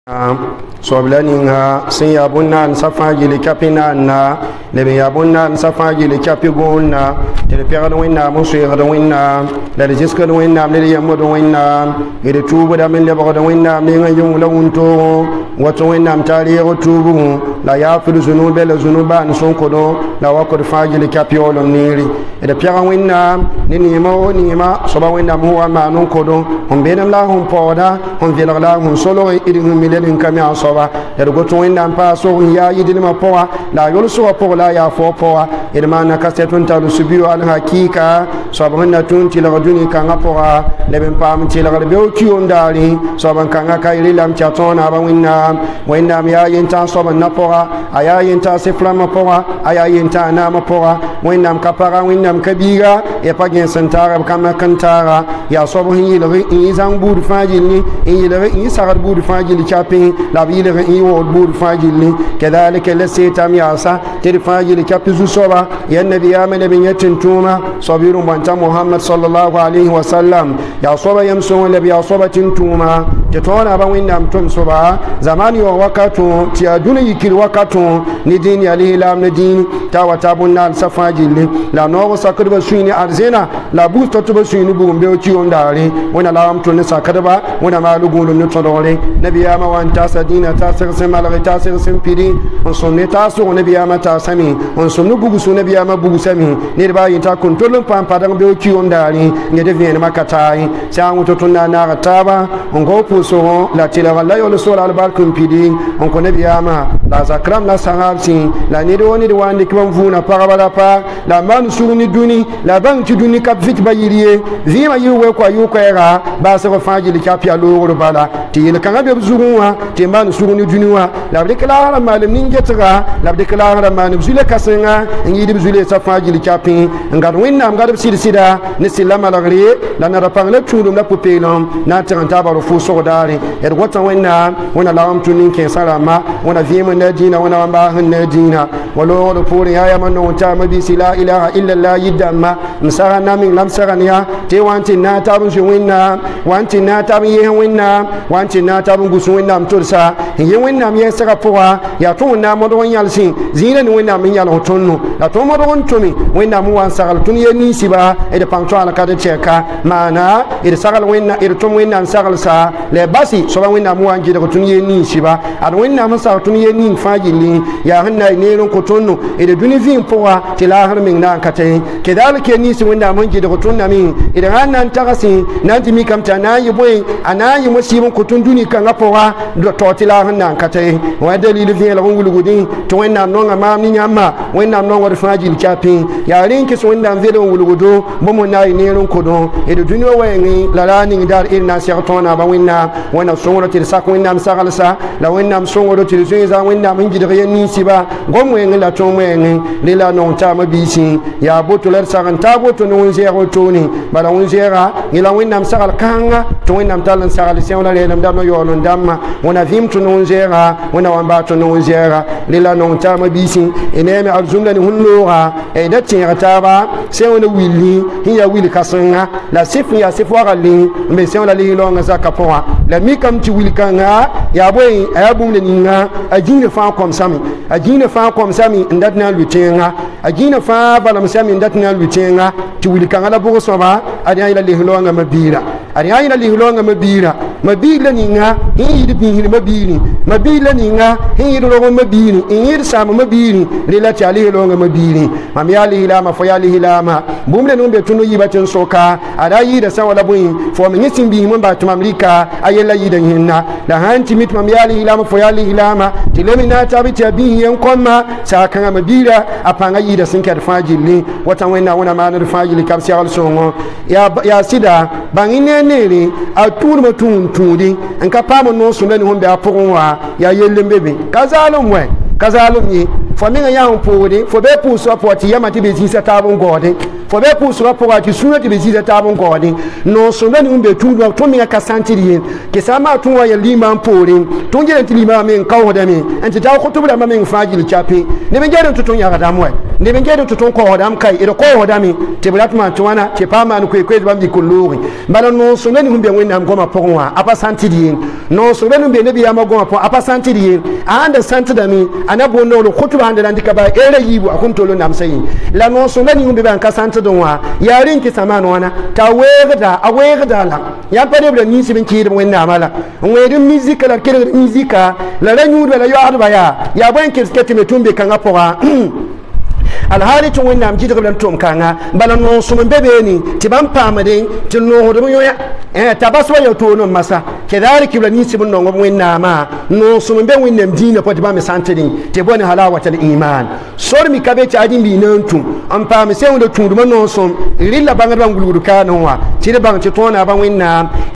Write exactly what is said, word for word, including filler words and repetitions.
Soblaninga sin yabunna safaji li kapina na lebe yabunna safaji li kapigonna tele pegado winna musu yado winna la jiska do winna le yamodo winna ede tubu da men lebo do winna me ngayum la wunto wato winna mtali ro tubu la yafiru zunube la zunuba nsonko do la wako faji li kapiolo niri ede pega winna ni ni ma ni ma soba winna muwa manun kodo on benam la hon poda on vela la hon solo ede len kami asoba der goto wenda pa so ya yidil ma poa la yol so po la ya fo poa ed man ka setun ta lu subiyo al hakika so ba na tun ti la duni ka ngapoa le ben pam ti la be o ti on dali so ban ka nga kai lam cha tona ba winna winna mi ya yenta so ban na poa aya yenta se flama poa aya yenta na ma poa winna ka para winna ka biga e pa gen santara kama kantara ya so bo hin yi zang bud fajili yi le yi sagar bud fajili la ville in wo bur fajili kadhalika lasita miyasa tir fajili kapizu soba ya nabi ya man bin yatin tuma sabiru banta muhammad sallallahu alaihi wasallam ya soba yamsu nabi ya soba tin tuma te tona ba winna mtum soba zamani wa wakatu ti aduna yikil wakatu ni dini alihi lam ni dini tawatabunna safajili la no sakirba suini arzena la busto to suini bugumbe o ci ondare wona la amtu sakirba wona malugulu ni todore nabi ya ma wanta sadina tasir semal tasir sempiri on sonne taso on biya mata sami on sonno bugu so biya ma bugu sami ne ba yinta kontrolin pam padang be ci on dari ne de vien makatai sa on to tunna na taba on go puso la tila wala yo so al barkum pidi on ko ne biya ma la zakram la sahabsi la ne do ni de wandi kibam funa parabala pa la man suruni duni la bang ci duni kap fit bayiriye zima yuwe ko yuko era ba se ko faji li kapia lo bala ti le kanga be zuruwa timban suguni duniwa labde kala hara malim ningetra labde kala hara manim zule kasenga ngi dim zule safaji li chapi ngar winna ngar sidi sida ni silama lagri la na rapang la chudum la pupelom na tanta baro fu sodari er wata winna wana lawam tunin ke salama wana vima na dina wana wamba na dina walo do puri ya man no ta mabi sila ilaha illa allah yidama msara namin lam saraniya te wanti na tabun winna wanti na tabun ye winna wanti na tabun gusu winna mtursa ye wennam ye saka poa ya to na modo yalsi zina ni wennam yal hotonno la to modo on tomi wennam wan sagal tun ye ni siba e de panto ala kada cheka mana e de sagal wenna e de to wennam sagal sa le basi so ba wennam wan jide ko tun ye ni siba ad wennam sa tun ye ni fajili ya hanna ne ron ko tonno e de duni vin poa ti la har min nan kate kedalike ni si wennam mon jide ko tonna mi e de hanna tagasi nanti mi kam ta na yi boy anayi mo sibon ko tun duni kan apoa do to la nan kate wa dalil fi la ngulu gudi to wenna nonga ma ni nyama wenna nonga de faji chapi ya rinki so wenna velo ngulu gudu bomo nay ne ron ko do e do dunyo wengi la la ni dar irna sirtona ba wenna wenna songoro til sak wenna sagal sa la wenna songoro til zuiza wenna min jide ni siba gom wengi la to wengi le la non ta ma bisi ya boto ler sagan ta boto no zero toni bala on zera ila wenna sagal kanga to wenna talan sagal se wala le ndam no yo non damma wona vim non zera wana wamba to non zera lila non tama bisi eneme arzumla ni hunloha e datti rataba se wona willi hiya willi kasanga la sifu ya sifu agali mbe se wona li longa zaka poa la mikam ti willi kanga ya boy ayabum le ninga ajine fa kom sami ajine fa kom sami ndatna lutenga ajine fa balam sami ndatna lutenga ti willi kanga la bugo soba adi ayla li longa mabira adi ayla li longa mabira mabira ninga hi bi mabiri mabila ninga hiru lo mabiri ingir sama mabiri lila chali lo mabiri mamyali hilama foyali hilama bumle nombe tunu yibatin soka ada yida sawala buin fo mi simbi mun ba tumamlika ayela yida hinna la hanti mit mamyali hilama foyali hilama tilemina tabiti abi yan komma saka mabira apanga yida sinkar fajili wata wena wana manar fajili kapsi al songo ya ya sida bangine nere atur matun tudi en kapamo no sunani hombe aponwa ya yelembebe kazalum we kazalum yi fo mi nga hon podi fo be puso apoti yamati be zisa tabun gode fo be puso apoti sunati be zisa tabun gode no sunani hombe tunwa to mi nga kasantiri ke sama tunwa ya lima podi tunje lima men kawda mi enti taw khutubula ma men fajil chapi ne be jere tutun ya gadamwe ne ben gedo to ton ko hodam kai ida ko hodami te brat man to wana te pa man ko ko bam di kuluri bala non so men humbe wonna am goma pokwa apa santi di non so men humbe ne biya ma goma po apa santi di anda santi da mi anabo no lo kutuba anda ndika ba ere yibu akun to lo nam sayi la non so men humbe ban ka santi don wa yarin ki samano wana ta wegda a wegda la ya pare bla ni sibin ki wonna amala ngwedin musique la kire musique la ranyu la yo arba ya ya ban ki sketi metumbe kan apora alhali tun wannan ji daga dan tom kanga balan no sumun bebe ni ti ban pamade ti no hodo yo ya eh tabaswa yo to no masa kedari kibla ni sibun no ngom wenna ma no sumun be wenna dina poti ba me santini te boni halawa tal iman sor mi kabe ti adin bi nantu am pam se wonde tundu no som rilla banga bangulu ka no wa ti de bang ti to na ban wenna